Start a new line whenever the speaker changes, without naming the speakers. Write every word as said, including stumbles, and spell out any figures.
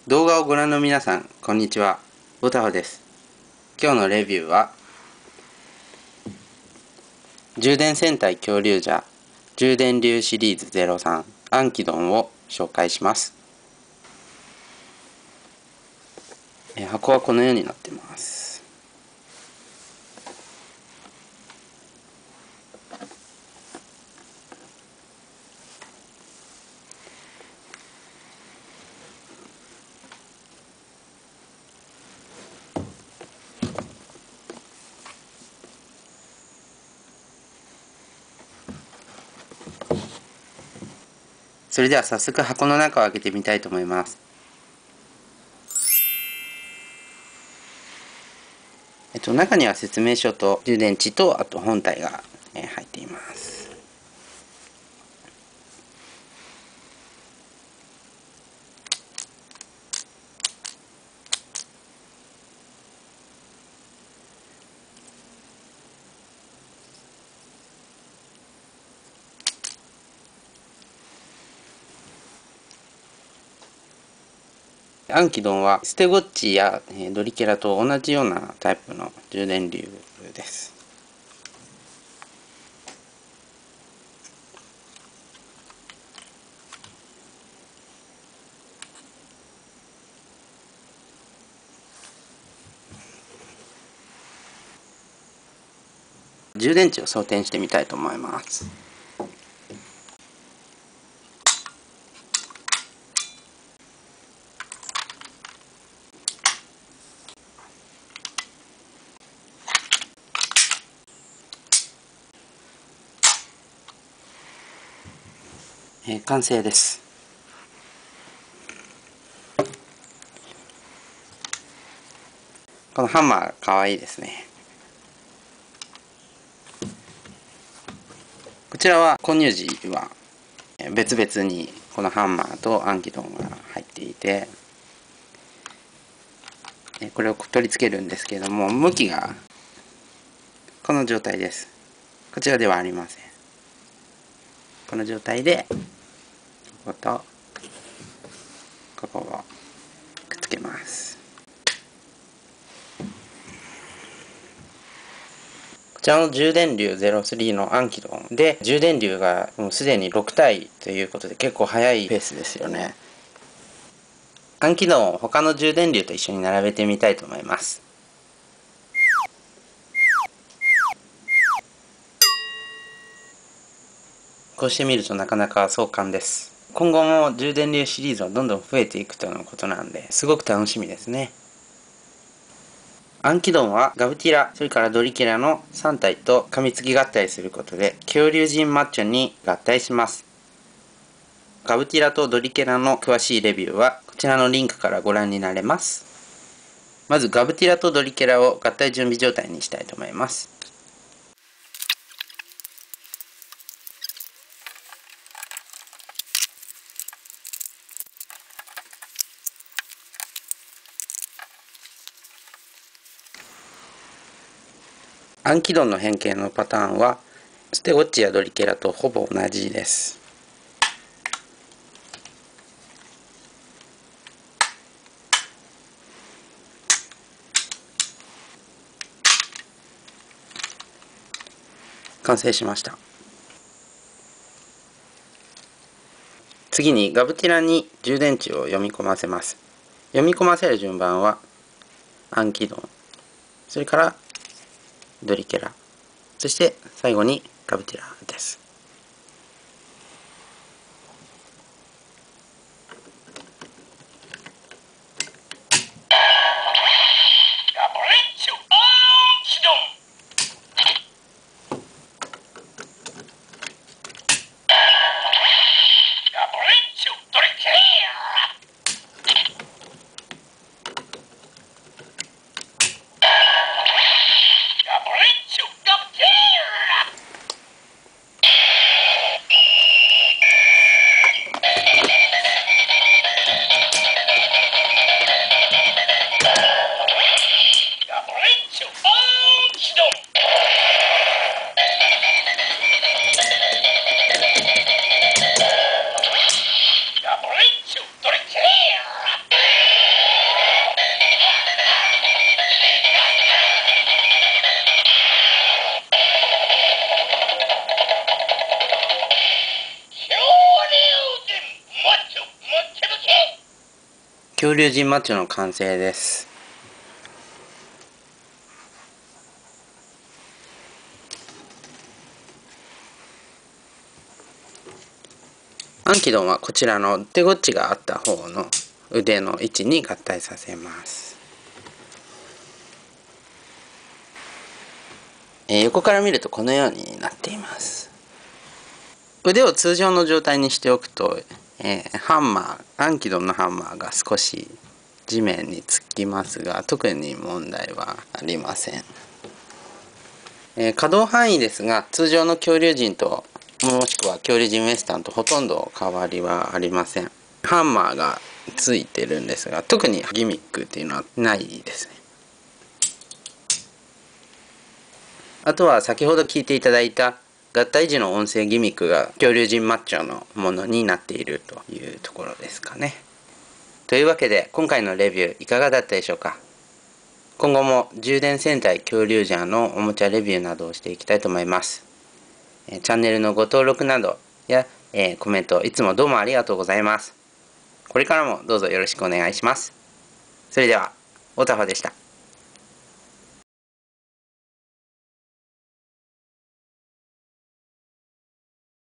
動画をご覧の皆さん、こんにちは。ボタホです。今日のレビューは、充電戦隊恐竜じゃ充電流シリーズゼロさんアンキドンを紹介します。え箱はこのようになっています。それでは早速箱の中を開けてみたいと思います。えっと、中には説明書と充電池とあと本体が、えー、入っています。アンキドンはステゴッチやドリケラと同じようなタイプの充電流です。充電池を装填してみたいと思います。えー、完成です。このハンマーかわいいですね。こちらは購入時は別々にこのハンマーとアンキドンが入っていて、これを取り付けるんですけれども、向きがこの状態です。こちらではありません。この状態でこことここをくっつけます。こちらの充電流ゼロスリーのアンキドンで充電流がもうすでにろく体ということで結構速いペースですよね。アンキドンを他の充電流と一緒に並べてみたいと思います。こうしてみるとなかなか壮観です。今後も充電流シリーズはどんどん増えていくとのことなんで、すごく楽しみですね。アンキドンはガブティラ、それからドリケラのさん体と噛みつき合体することで恐竜人マッチョに合体します。ガブティラとドリケラの詳しいレビューはこちらのリンクからご覧になれます。まずガブティラとドリケラを合体準備状態にしたいと思います。アンキドンの変形のパターンはステゴッチやドリケラとほぼ同じです。完成しました。次にガブティラに充電池を読み込ませます。読み込ませる順番はアンキドン、それからドリケラ、そして最後にガブティラです。 恐竜人マッチョの完成です。アンキドンはこちらの手ごっちがあった方の腕の位置に合体させます。えー、横から見るとこのようになっています。腕を通常の状態にしておくと、えー、ハンマー、アンキドンのハンマーが少し地面につきますが、特に問題はありません。えー、可動範囲ですが、通常の恐竜人ともしくは恐竜人ウエスタンとほとんど変わりはありません。ハンマーがついてるんですが、特にギミックっていうのはないですね。あとは先ほど聞いていただいた合体時の音声ギミックが恐竜人マッチョのものになっているというところですかね。というわけで今回のレビューいかがだったでしょうか。今後も充電戦隊恐竜ジャーのおもちゃレビューなどをしていきたいと思います。チャンネルのご登録などや、えー、コメントいつもどうもありがとうございます。これからもどうぞよろしくお願いします。それでは、おたふでした。